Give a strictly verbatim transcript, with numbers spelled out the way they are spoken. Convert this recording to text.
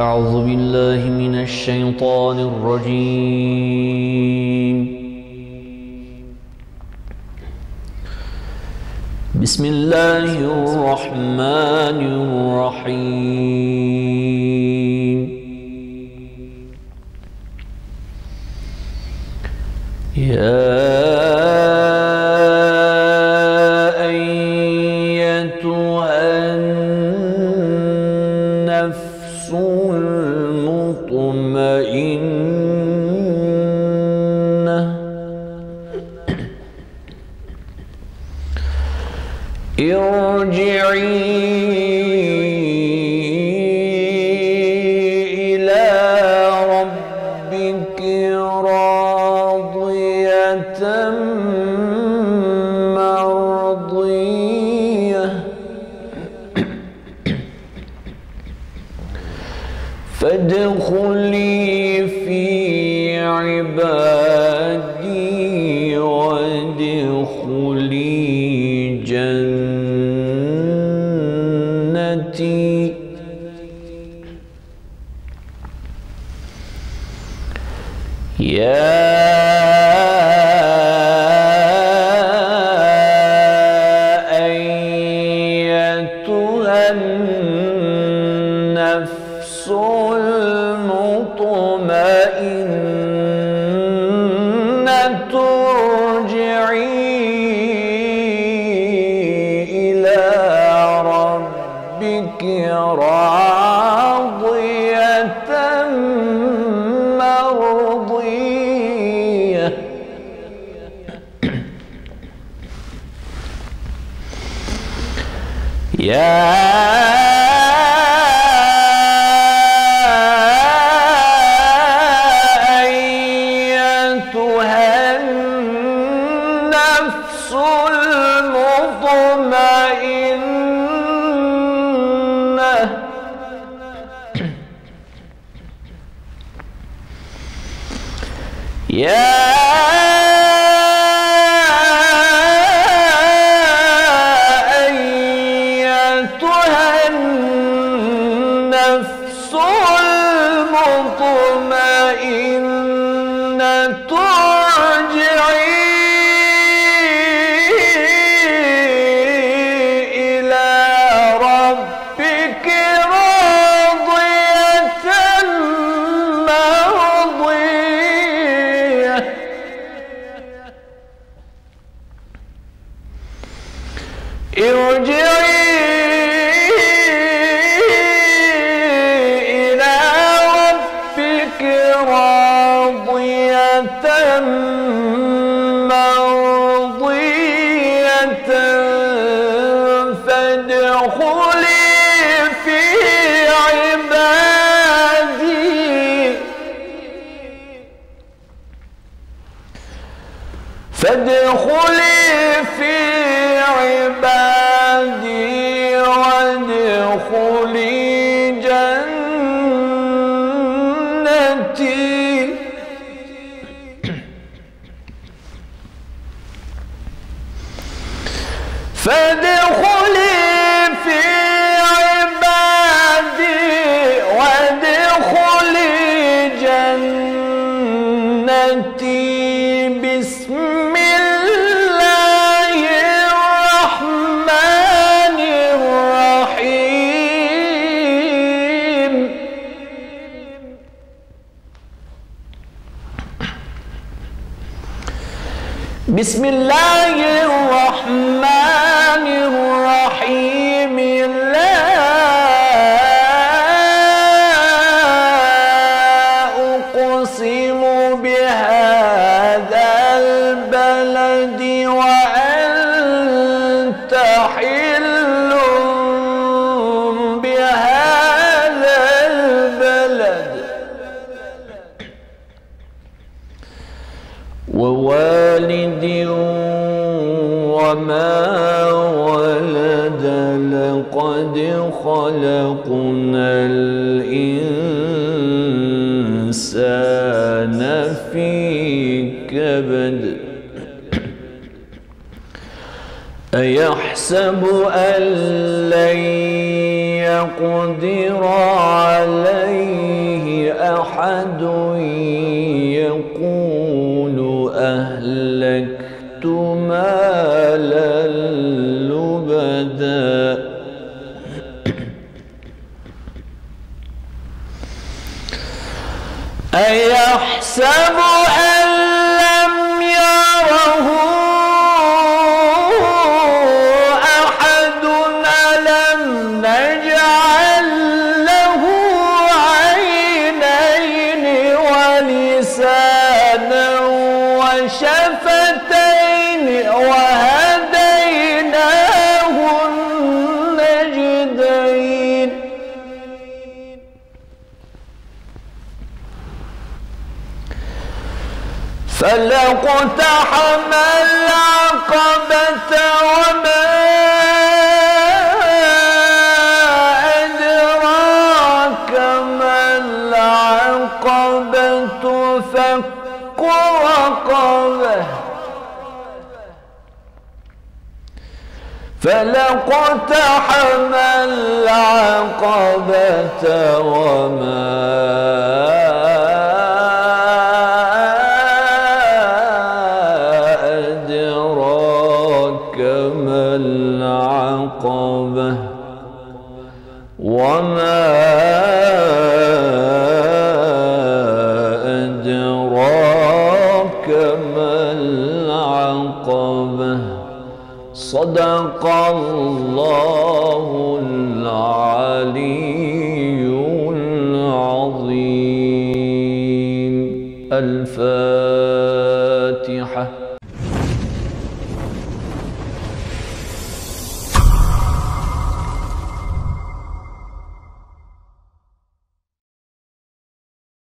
أعوذ بالله من الشيطان الرجيم. بسم الله الرحمن الرحيم. يا أيتها النفس المطمئنة ارجعي إلى ربك راضية مرضية فادخلي في عبادي وادخلي جنتي. يا أيتها النفس المطمئنة ارجعي إلى ربك راضية مرضية يا أيتها النفس المطمئنة يا أيتها النفس المطمئنة ارجعي إلى ربك راضية مرضية ارجعي إلى ربك راضية مرضية فادخلي في عبادي فادخلي في عبادي وادخلي جنتي. فادخلي في عبادي وادخلي جنتي. بسم الله الرحمن الرحيم. بسم الله الرحمن الرحيم. لا أقسم بهذا البلد وأنت حل بهذا البلد ووالد وما ولد لقد خلقنا الإنسان في كبد. أيحسب أن لن يقدر عليه أيحسب أن لم يره أحد ألم نجعل له عينين ولسانا وشفتين وهديناه النجدين فلاقتحم العقبة وما أدراك ما العقبة فك رقبة فلاقتحم العقبة وما العقبة وما أدراك ما العقبة صدق الله العلي العظيم. الفاتحة.